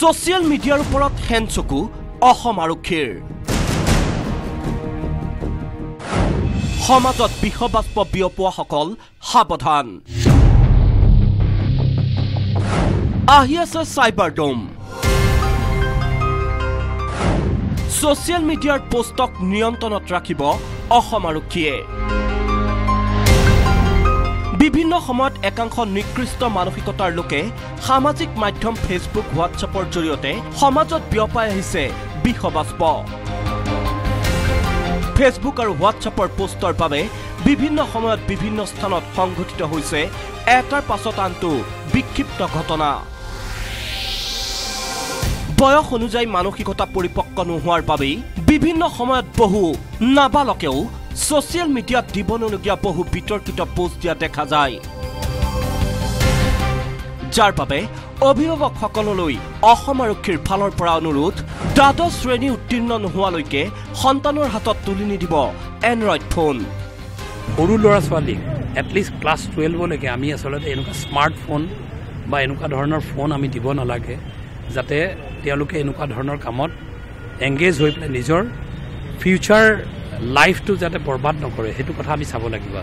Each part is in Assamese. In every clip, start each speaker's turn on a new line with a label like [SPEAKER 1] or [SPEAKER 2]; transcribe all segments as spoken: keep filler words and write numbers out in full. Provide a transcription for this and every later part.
[SPEAKER 1] সোশিয়াল মিডিয়াৰ ওপৰত হেনচকু অসম আৰক্ষীৰ সমাজত বিহবাস্প বিয়পোৱাসকল সাৱধান আহি আছে চাইবাৰডোম সোশিয়াল মিডিয়াৰ পোষ্টক নিয়ন্ত্ৰণত ৰাখিব অসম আৰক্ষীয়ে বিভিন্ন সময়ত একাংশ নিকৃষ্ট মানসিকতাৰ লোকে সামাজিক মাধ্যম ফেসবুক হোৱাটছএপৰ জৰিয়তে সমাজত বিয়পাই আহিছে বিহবাস্প ফেসবুক আৰু হোৱাটছএপৰ পোষ্টৰ বাবে বিভিন্ন সময়ত বিভিন্ন স্থানত সংঘটিত হৈছে এটাৰ পাছত আনটো বিক্ষিপ্ত ঘটনা বয়স অনুযায়ী মানসিকতা পৰিপক্ক নোহোৱাৰ বাবে বিভিন্ন সময়ত বহু নাবালকেও সোশিয়াল মিডিয়াত দিবনলগীয়া বহু বিতৰ্কিত পোষ্ট দিয়া দেখা যায় যাৰ বাবে অভিভাৱকসকললৈ অসম আৰক্ষীৰ ফালৰ পৰা অনুৰোধ দ্বাদশ শ্ৰেণী উত্তীৰ্ণ নোহোৱালৈকে সন্তানৰ হাতত তুলি নিদিব এনড্ৰইড ফোন
[SPEAKER 2] সৰু ল'ৰা ছোৱালীক এটলিষ্ট ক্লাছ টুৱেলভ লৈকে আমি আসলতে এনেকুৱা স্মাৰ্টফোন বা এনেকুৱা ধৰণৰ ফোন আমি দিব নালাগে যাতে তেওঁলোকে এনেকুৱা ধৰণৰ কামত এংগেজ হৈ পেলাই নিজৰ ফিউচাৰ লাইফটো যাতে বৰবাদ নকৰে হেতু কথা আমি চাব লাগিব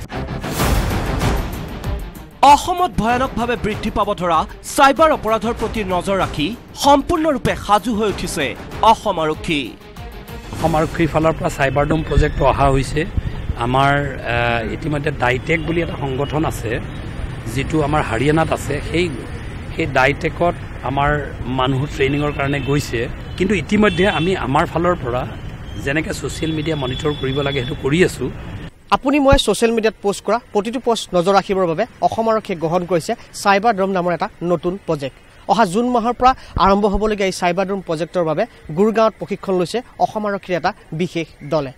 [SPEAKER 1] অসমত ভয়ানকভাৱে বৃদ্ধি পাব ধৰা সাইবাৰ অপৰাধৰ প্ৰতি নজৰ ৰাখি সম্পূৰ্ণৰূপে সাজু হৈ উঠিছে অসম আৰক্ষী
[SPEAKER 2] অসম আৰক্ষীৰ ফালৰ পৰা চাইবাৰডোম প্ৰজেক্ট অহা হৈছে আমাৰ ইতিমধ্যে ডাইটেক বুলি এটা সংগঠন আছে যেটো আমাৰ হাৰিয়ানাত আছে সেই সেই ডাইটেকত আমাৰ মানুহ ট্ৰেইনিংৰ কাৰণে গৈছে কিন্তু ইতিমধ্যে আমি আমাৰ ফালৰ পৰা যেনেকৈ সোশিয়াল মিডিয়া মনিটৰ কৰিব লাগে হেতু কৰি আছো
[SPEAKER 3] আপুনি মই সোশিয়াল মিডিয়াত পোষ্ট কৰা প্ৰতিটো পোষ্ট নজৰ ৰাখিবৰ বাবে অসম আৰক্ষীয়ে গ্ৰহণ কৰিছে চাইবাৰডোম নামৰ এটা নতুন প্ৰজেক্ট অহা জুন মাহৰ পৰা আৰম্ভ হ'বলগীয়া এই চাইবাৰডোম প্ৰজেক্টৰ বাবে গুৰগাঁৱত প্ৰশিক্ষণ লৈছে অসম আৰক্ষীৰ এটা বিশেষ দলে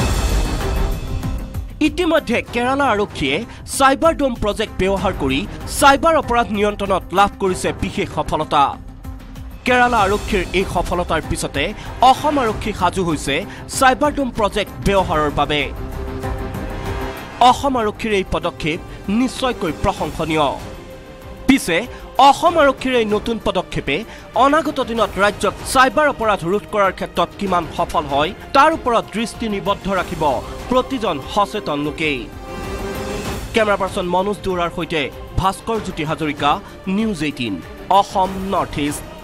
[SPEAKER 1] ইতিমধ্যে কেৰালা আৰক্ষীয়ে চাইবাৰডোম প্ৰজেক্ট ব্যৱহাৰ কৰি চাইবাৰ অপৰাধ নিয়ন্ত্ৰণত লাভ কৰিছে বিশেষ সফলতা কেৰালা আৰক্ষীৰ এই সফলতাৰ পিছতে অসম আৰক্ষী সাজু হৈছে চাইবাৰডোম প্ৰজেক্ট ব্যৱহাৰৰ বাবে অসম আৰক্ষীৰ এই পদক্ষেপ নিশ্চয়কৈ প্ৰশংসনীয় পিছে অসম আৰক্ষীৰ এই নতুন পদক্ষেপে অনাগত দিনত ৰাজ্যত চাইবাৰ অপৰাধ ৰোধ কৰাৰ ক্ষেত্ৰত কিমান সফল হয় তাৰ ওপৰত দৃষ্টি নিবদ্ধ ৰাখিব প্ৰতিজন সচেতন লোকেই কেমেৰা পাৰ্চন মনোজ দুৰাৰ সৈতে Bhaskar Jyoti Hazarika news eighteen Assam north east